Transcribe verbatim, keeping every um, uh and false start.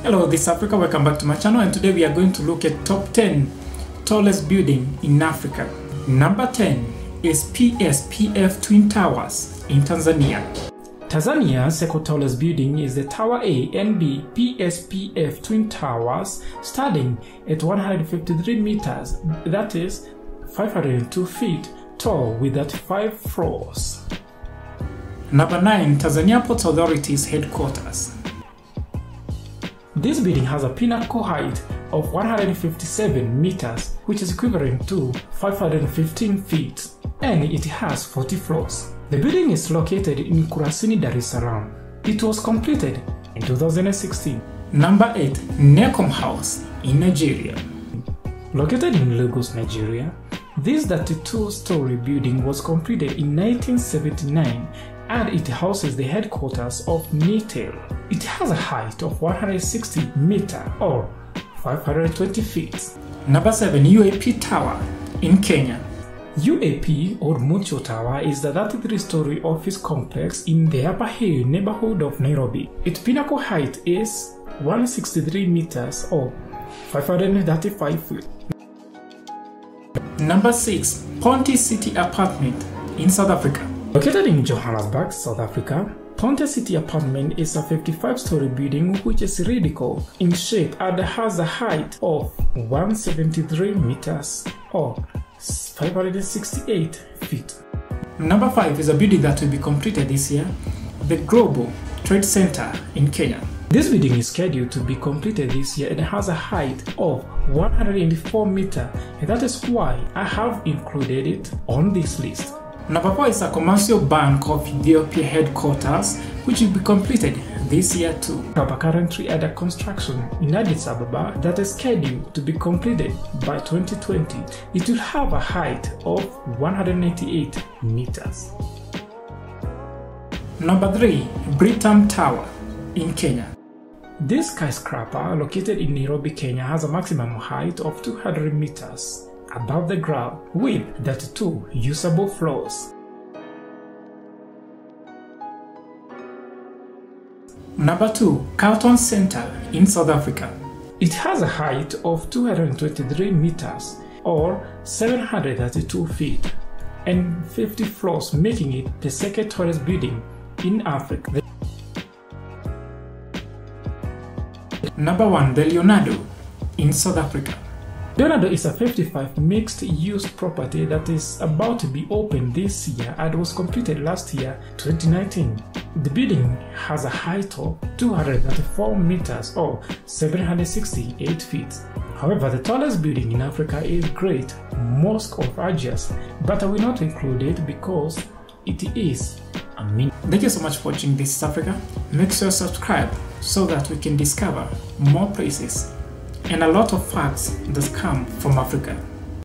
Hello, this is Africa. Welcome back to my channel, and today we are going to look at top ten tallest building in Africa. Number ten is P S P F Twin Towers in Tanzania. Tanzania's second tallest building is the Tower A and B P S P F Twin Towers, starting at one hundred fifty-three meters, that is five hundred two feet tall, with thirty-five floors. Number nine, Tanzania Ports Authority's headquarters. This building has a pinnacle height of one hundred fifty-seven meters, which is equivalent to five hundred fifteen feet, and it has forty floors. The building is located in Kurasini, Dar es Salaam. It was completed in two thousand sixteen. Number eight, Necom House in Nigeria. Located in Lagos, Nigeria, this thirty-two story building was completed in nineteen seventy-nine, and it houses the headquarters of Nitel. It has a height of one hundred sixty meters or five hundred twenty feet. Number seven, U A P Tower in Kenya. U A P or Mucho Tower is the thirty-three story office complex in the Upper Hill neighborhood of Nairobi. Its pinnacle height is one hundred sixty-three meters or five hundred thirty-five feet. Number six, Ponte City Apartment in South Africa. Located in Johannesburg, South Africa, Ponte City Apartment is a fifty-five story building which is cylindrical in shape and has a height of one hundred seventy-three meters or five hundred sixty-eight feet. Number five is a building that will be completed this year, the Global Trade Center in Kenya. This building is scheduled to be completed this year and has a height of one hundred eighty-four meters, and that is why I have included it on this list. Number four is a commercial bank of Ethiopia headquarters, which will be completed this year too. We are currently under construction in Addis Ababa that is scheduled to be completed by twenty twenty. It will have a height of one hundred ninety-eight meters. Number three, Britam Tower in Kenya. This skyscraper, located in Nairobi, Kenya, has a maximum height of two hundred meters above the ground with thirty-two usable floors. Number two, Carlton Center in South Africa. It has a height of two hundred twenty-three meters or seven hundred thirty-two feet and fifty floors, making it the second tallest building in Africa. Number one, the Leonardo in South Africa. Leonardo is a fifty-five mixed-use property that is about to be opened this year and was completed last year, twenty nineteen. The building has a height of two hundred thirty-four meters or seven hundred sixty-eight feet. However, the tallest building in Africa is Great Mosque of Algiers, but I will not include it because it is a mini. Thank you so much for watching This is Africa. Make sure to subscribe so that we can discover more places and a lot of facts that come from Africa.